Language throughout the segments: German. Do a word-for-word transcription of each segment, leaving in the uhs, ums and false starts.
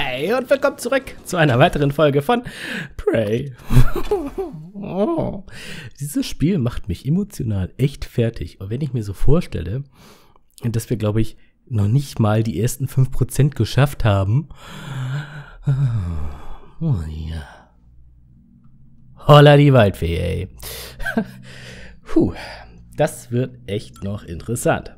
Hi und willkommen zurück zu einer weiteren Folge von Prey. Oh, dieses Spiel macht mich emotional echt fertig. Und wenn ich mir so vorstelle, dass wir, glaube ich, noch nicht mal die ersten fünf Prozent geschafft haben. Oh ja. Holla die Waldfee, ey. Puh, das wird echt noch interessant.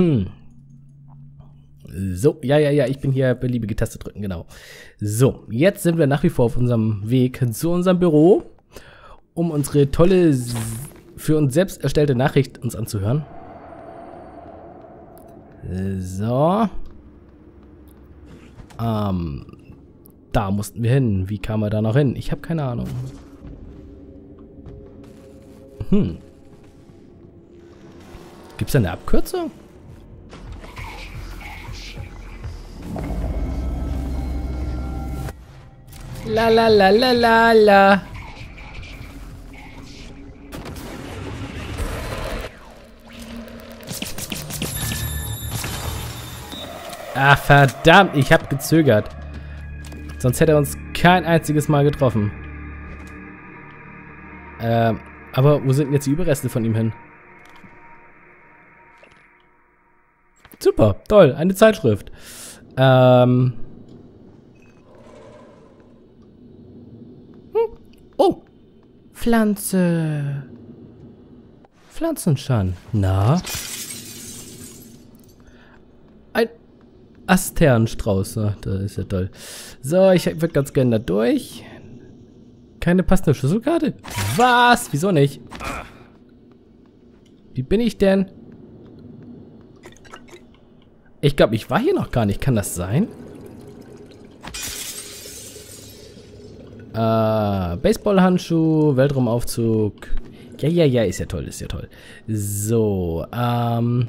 So, ja, ja, ja, ich bin hier, beliebige Taste drücken, genau. So, jetzt sind wir nach wie vor auf unserem Weg zu unserem Büro, um unsere tolle, für uns selbst erstellte Nachricht uns anzuhören. So. Ähm, da mussten wir hin. Wie kamen wir da noch hin? Ich habe keine Ahnung. Hm. Gibt es da eine Abkürzung? La la la la la la. Ah, verdammt, ich habe gezögert. Sonst hätte er uns kein einziges Mal getroffen. Ähm, aber wo sind denn jetzt die Überreste von ihm hin? Super, toll, eine Zeitschrift. Ähm. Hm. Oh, Pflanze. Pflanzenschan. Na? Ein Asternstrauß. Ah, das ist ja toll. So, ich würde ganz gerne da durch. Keine passende Schlüsselkarte? Was? Wieso nicht? Wie bin ich denn? Ich glaube, ich war hier noch gar nicht. Kann das sein? Äh, Baseballhandschuh, Weltraumaufzug. Ja, ja, ja, ist ja toll, ist ja toll. So, ähm.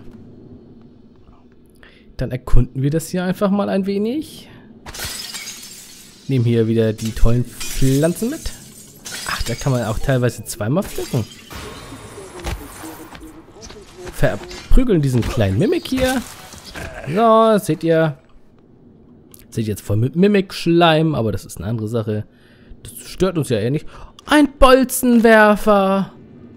Dann erkunden wir das hier einfach mal ein wenig. Nehmen hier wieder die tollen Pflanzen mit. Ach, da kann man auch teilweise zweimal pflücken. Verprügeln diesen kleinen Mimik hier. So, seht ihr. Seht jetzt voll mit Mimik-Schleim, aber das ist eine andere Sache. Das stört uns ja eher nicht. Ein Bolzenwerfer.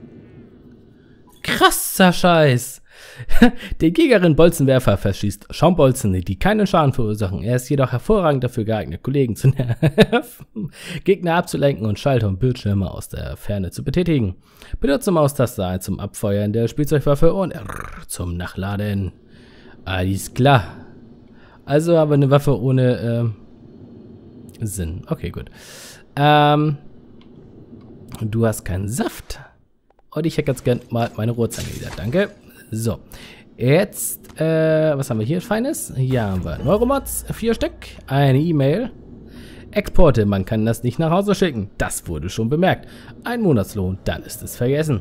Krasser Scheiß. Der Gigarin-Bolzenwerfer verschießt Schaumbolzen, die keinen Schaden verursachen. Er ist jedoch hervorragend dafür geeignet, Kollegen zu nerven, Gegner abzulenken und Schalter und Bildschirme aus der Ferne zu betätigen. Benutze Maustaste eins zum Abfeuern der Spielzeugwaffe und R zum Nachladen. Alles klar. Also aber eine Waffe ohne äh, Sinn. Okay, gut. Ähm, du hast keinen Saft. Und ich hätte ganz gern mal meine Rohrzange wieder. Danke. So. Jetzt, äh, was haben wir hier Feines? Hier haben wir Neuromods, vier Stück. Eine E-Mail. Exporte, man kann das nicht nach Hause schicken. Das wurde schon bemerkt. Ein Monatslohn, dann ist es vergessen.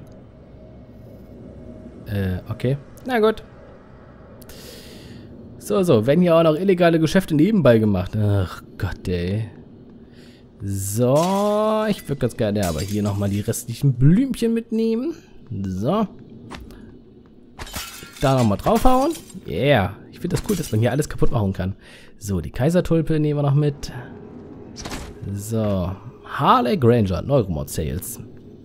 Äh, okay. Na gut. So, so, werden hier auch noch illegale Geschäfte nebenbei gemacht. Ach Gott, ey. So, ich würde ganz gerne aber hier nochmal die restlichen Blümchen mitnehmen. So. Da nochmal draufhauen. Yeah. Ich finde das cool, dass man hier alles kaputt machen kann. So, die Kaisertulpe nehmen wir noch mit. So. Harley Granger, Neuromod Sales.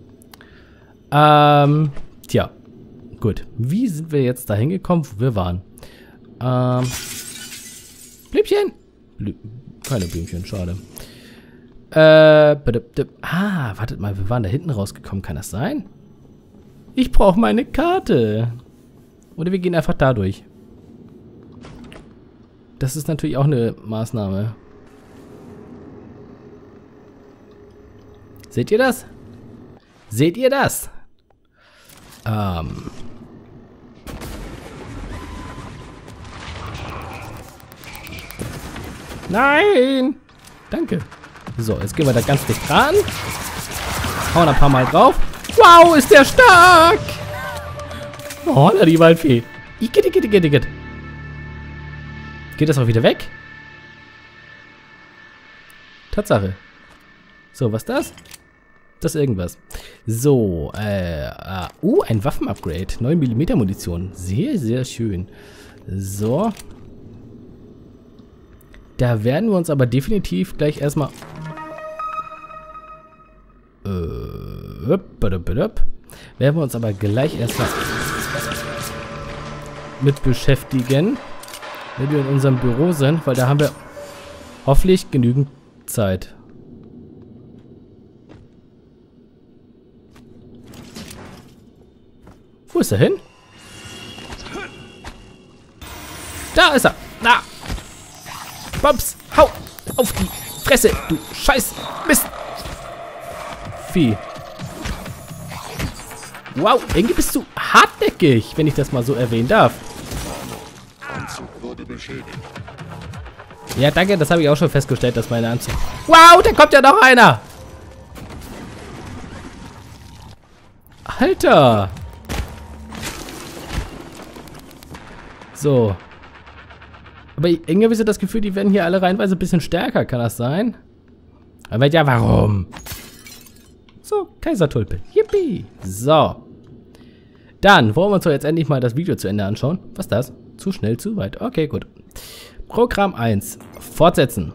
Ähm, tja. Gut. Wie sind wir jetzt da hingekommen, wo wir waren? Ähm. Blümchen? Blü Keine Blümchen, schade. Äh. Ah, wartet mal, wir waren da hinten rausgekommen, kann das sein? Ich brauche meine Karte. Oder wir gehen einfach da durch. Das ist natürlich auch eine Maßnahme. Seht ihr das? Seht ihr das? Ähm. Nein! Danke. So, jetzt gehen wir da ganz dicht ran. Hauen ein paar Mal drauf. Wow, ist der stark! Oh, da die Waldfee. Igitt, igitt, igitt, igitt. Geht das auch wieder weg? Tatsache. So, was ist das? Das ist irgendwas. So, äh, uh, uh, ein Waffenupgrade. neun Millimeter Munition. Sehr, sehr schön. So. Da werden wir uns aber definitiv gleich erstmal äh, werden wir uns aber gleich erstmal mit beschäftigen, wenn wir in unserem Büro sind, weil da haben wir hoffentlich genügend Zeit. Wo ist er hin? Da ist er! Na! Bums! Hau! Auf die Fresse! Du Scheiß! Mist! Vieh. Wow, irgendwie bist du hartnäckig, wenn ich das mal so erwähnen darf. Anzug wurde beschädigt. Ja, danke, das habe ich auch schon festgestellt, dass meine Anzug... Wow, da kommt ja noch einer! Alter! So. Aber irgendwie habe ich so das Gefühl, die werden hier alle reihenweise ein bisschen stärker, kann das sein? Aber ja, warum? So, Kaisertulpe. Yippie! So. Dann wollen wir uns doch jetzt endlich mal das Video zu Ende anschauen. Was ist das? Zu schnell, zu weit. Okay, gut. Programm eins. Fortsetzen.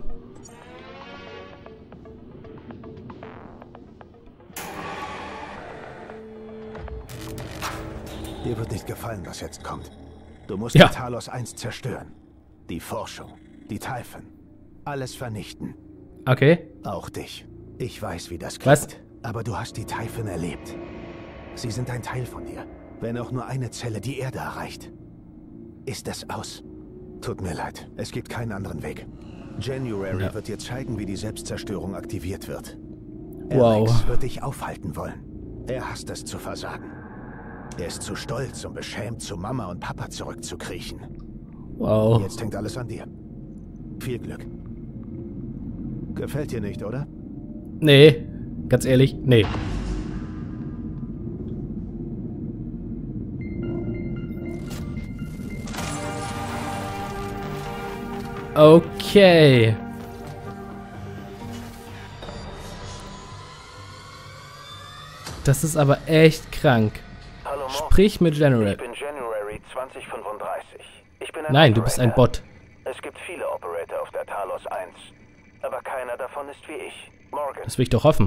Dir wird nicht gefallen, was jetzt kommt. Du musst Ja. die Talos eins zerstören. Die Forschung, die Typhon. Alles vernichten. Okay. Auch dich. Ich weiß, wie das klingt. Was? Aber du hast die Typhon erlebt. Sie sind ein Teil von dir. Wenn auch nur eine Zelle die Erde erreicht, ist es aus. Tut mir leid. Es gibt keinen anderen Weg. January Ja. wird dir zeigen, wie die Selbstzerstörung aktiviert wird. Wow. Alex wird dich aufhalten wollen. Er hasst es zu versagen. Er ist zu stolz, um beschämt zu Mama und Papa zurückzukriechen. Wow. Jetzt hängt alles an dir. Viel Glück. Gefällt dir nicht, oder? Nee. Ganz ehrlich, nee. Okay. Das ist aber echt krank. Hallo Morgan. Sprich mit January. Ich bin January zwanzig fünfunddreißig. Ich bin ein Nein, du bist ein Operator. Bot. Es gibt viele Operator auf der Talos eins. Aber keiner davon ist wie ich. Morgan, Das will ich doch hoffen.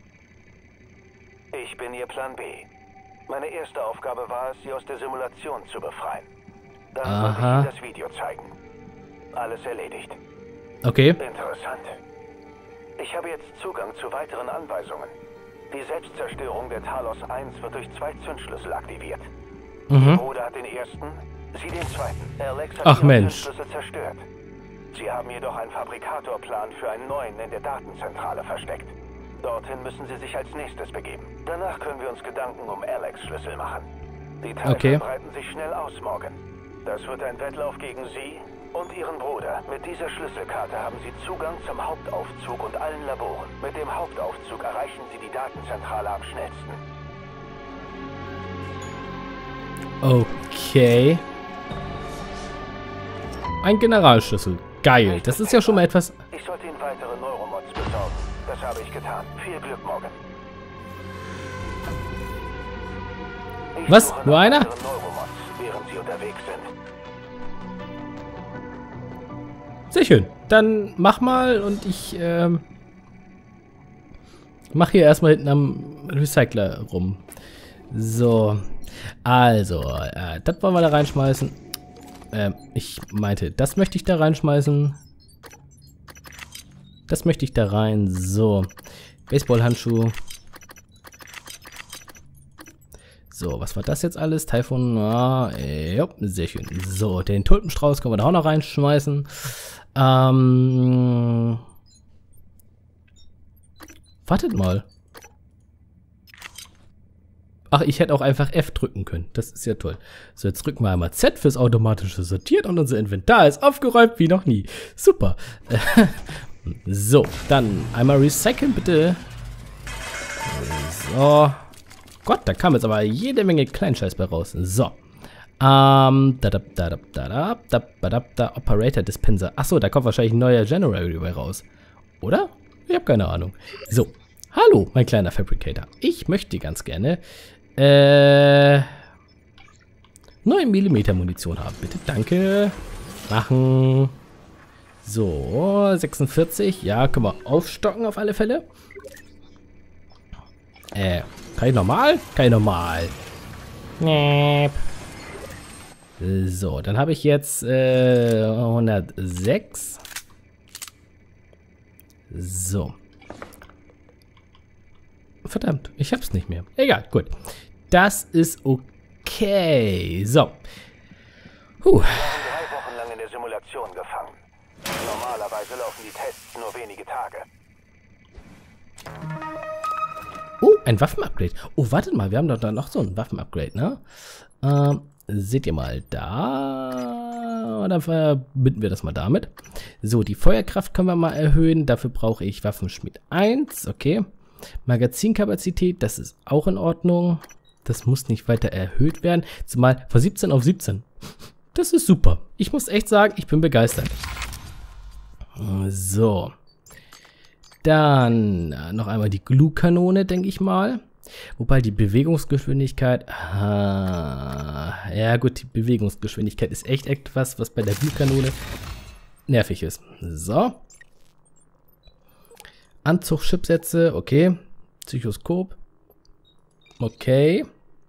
ich bin ihr Plan B. Meine erste Aufgabe war es, sie aus der Simulation zu befreien. Dann Aha. sollte ich Ihnen das Video zeigen. Alles erledigt. Okay. Interessant. Ich habe jetzt Zugang zu weiteren Anweisungen. Die Selbstzerstörung der Talos eins wird durch zwei Zündschlüssel aktiviert. Mhm. Bruder hat den ersten, sie den zweiten. Alex hat Ach, die Mensch. Zündschlüssel zerstört. Sie haben jedoch einen Fabrikatorplan für einen neuen in der Datenzentrale versteckt. Dorthin müssen sie sich als nächstes begeben. Danach können wir uns Gedanken um Alex Schlüssel machen. Die Teile Okay. breiten sich schnell aus, Morgan. Das wird ein Wettlauf gegen Sie und Ihren Bruder. Mit dieser Schlüsselkarte haben Sie Zugang zum Hauptaufzug und allen Laboren. Mit dem Hauptaufzug erreichen Sie die Datenzentrale am schnellsten. Okay. Ein Generalschlüssel. Geil. Das ist ja schon mal etwas... Ich sollte Ihnen weitere Neuromods besorgen. Das habe ich getan. Viel Glück, Morgan. Ich Was? suche Nur nach einer? weiteren Neuromods, während Sie unterwegs sind. Sehr schön. Dann mach mal und ich ähm, mach hier erstmal hinten am Recycler rum. So. Also, äh, das wollen wir da reinschmeißen. Ähm, ich meinte, das möchte ich da reinschmeißen. Das möchte ich da rein. So. Baseballhandschuh. So, was war das jetzt alles? Typhon, ah, äh, jo, sehr schön. So, den Tulpenstrauß können wir da auch noch reinschmeißen. Ähm. Wartet mal. Ach, ich hätte auch einfach F drücken können. Das ist ja toll. So, jetzt drücken wir einmal Z fürs automatische Sortieren und unser Inventar ist aufgeräumt wie noch nie. Super. So, dann einmal recyceln, bitte. So. Gott, da kam jetzt aber jede Menge Kleinscheiß bei raus. So. Ähm, da da da da da da da da da Operator Dispenser. Achso, da kommt wahrscheinlich ein neuer January bei raus. Oder? Ich habe keine Ahnung. So. Hallo, mein kleiner Fabricator. Ich möchte ganz gerne äh neun Millimeter Munition haben. Bitte, danke. Machen. So, sechsundvierzig. Ja, können wir aufstocken auf alle Fälle. Äh, kann ich normal? Kann ich normal. Nee. So, dann habe ich jetzt äh, hundertsechs. So. Verdammt, ich hab's nicht mehr. Egal, gut. Das ist okay. So. Huh. Drei Wochen lang in der Simulation gefangen. Normalerweise laufen die Tests nur wenige Tage. Oh, ein Waffenupgrade. Oh, wartet mal, wir haben doch da noch so ein Waffenupgrade, ne? Ähm, seht ihr mal da. Dann verbinden wir das mal damit. So, die Feuerkraft können wir mal erhöhen. Dafür brauche ich Waffenschmied eins. Okay. Magazinkapazität, das ist auch in Ordnung. Das muss nicht weiter erhöht werden. Zumal von siebzehn auf siebzehn. Das ist super. Ich muss echt sagen, ich bin begeistert. So. Dann noch einmal die Glue-Kanone, denke ich mal. Wobei die Bewegungsgeschwindigkeit... Ah, ja gut, die Bewegungsgeschwindigkeit ist echt etwas, was bei der Glue-Kanone nervig ist. So. Anzug-Chipsätze, okay. Psychoskop. Okay.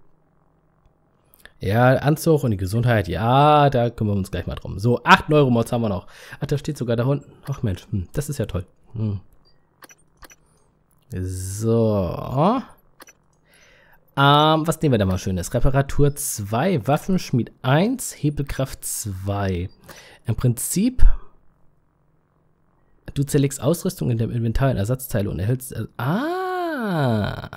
Ja, Anzug und die Gesundheit, ja, da kümmern wir uns gleich mal drum. So, acht Neuromods haben wir noch. Ach, da steht sogar da unten. Ach Mensch, hm, das ist ja toll. Hm. So. Ähm, was nehmen wir da mal Schönes? Reparatur zwei, Waffenschmied eins, Hebelkraft zwei. Im Prinzip, du zerlegst Ausrüstung in dem Inventar in Ersatzteile und erhältst... Äh, ah!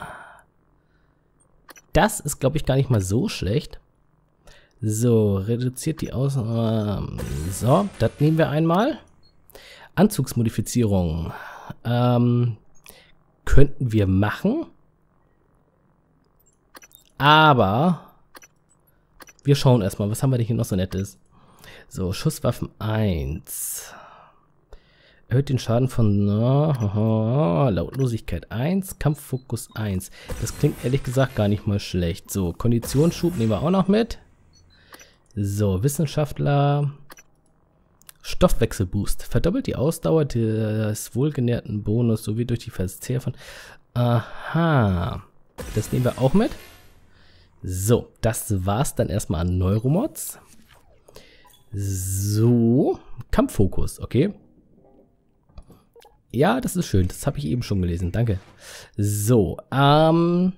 Das ist, glaube ich, gar nicht mal so schlecht. So, reduziert die Aus... Ähm, so, das nehmen wir einmal. Anzugsmodifizierung. Ähm, könnten wir machen. Aber wir schauen erstmal, was haben wir denn hier noch so Nettes? So, Schusswaffen eins. Erhöht den Schaden von uh, Lautlosigkeit eins, Kampffokus eins. Das klingt ehrlich gesagt gar nicht mal schlecht. So, Konditionsschub nehmen wir auch noch mit. So, Wissenschaftler. Stoffwechselboost. Verdoppelt die Ausdauer des wohlgenährten Bonus sowie durch die Verzehr von... Aha. Das nehmen wir auch mit. So, das war's dann erstmal an Neuromods. So, Kampffokus, okay. Ja, das ist schön. Das habe ich eben schon gelesen. Danke. So, ähm...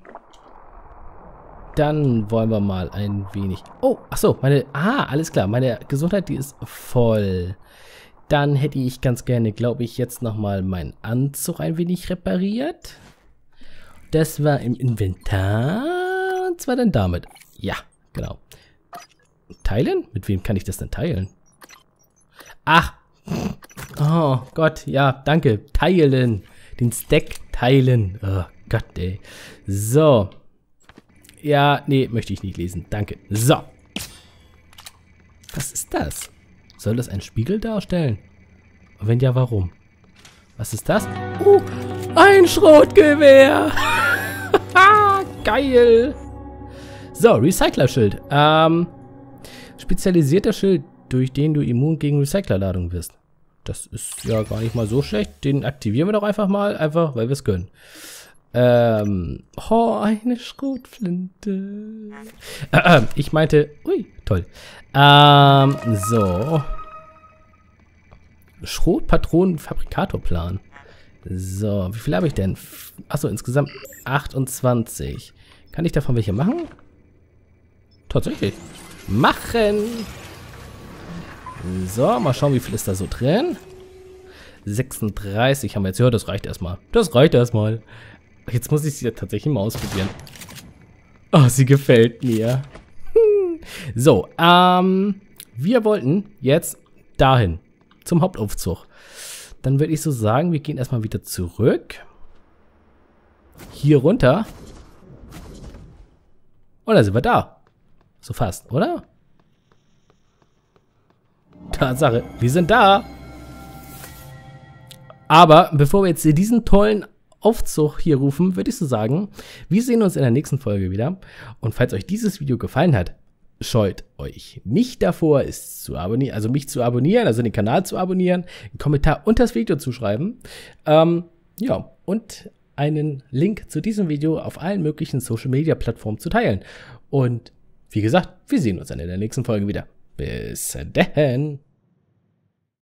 dann wollen wir mal ein wenig... Oh, ach so, meine... Ah, alles klar. Meine Gesundheit, die ist voll. Dann hätte ich ganz gerne, glaube ich, jetzt nochmal meinen Anzug ein wenig repariert. Das war im Inventar. Und zwar dann damit. Ja, genau. Teilen? Mit wem kann ich das denn teilen? Ach. Oh Gott, ja, danke. Teilen. Den Stack teilen. Oh Gott, ey. So. Ja, nee, möchte ich nicht lesen. Danke. So. Was ist das? Soll das einen Spiegel darstellen? Und wenn ja, warum? Was ist das? Oh, ein Schrotgewehr. Geil. So, Recyclerschild. Ähm, spezialisierter Schild, durch den du immun gegen Recyclerladung wirst. Das ist ja gar nicht mal so schlecht. Den aktivieren wir doch einfach mal. Einfach, weil wir es können. Ähm, oh, eine Schrotflinte. Äh, äh, ich meinte, ui, toll. Ähm, so. Schrotpatronenfabrikatorplan. So, wie viel habe ich denn? Achso, insgesamt achtundzwanzig. Kann ich davon welche machen? Tatsächlich. Machen! So, mal schauen, wie viel ist da so drin. sechsunddreißig haben wir jetzt. Ja, das reicht erstmal. Das reicht erstmal. Jetzt muss ich sie tatsächlich mal ausprobieren. Oh, sie gefällt mir. So, ähm, wir wollten jetzt dahin, zum Hauptaufzug. Dann würde ich so sagen, wir gehen erstmal wieder zurück. Hier runter. Und dann sind wir da. So fast, oder? Tatsache, wir sind da. Aber bevor wir jetzt diesen tollen Aufzug hier rufen, würde ich so sagen, wir sehen uns in der nächsten Folge wieder. Und falls euch dieses Video gefallen hat, scheut euch nicht davor, es zu abonnieren, also mich zu abonnieren, also den Kanal zu abonnieren, einen Kommentar unter das Video zu schreiben. Ähm, ja, und einen Link zu diesem Video auf allen möglichen Social-Media-Plattformen zu teilen. Und wie gesagt, wir sehen uns dann in der nächsten Folge wieder. Bis dann.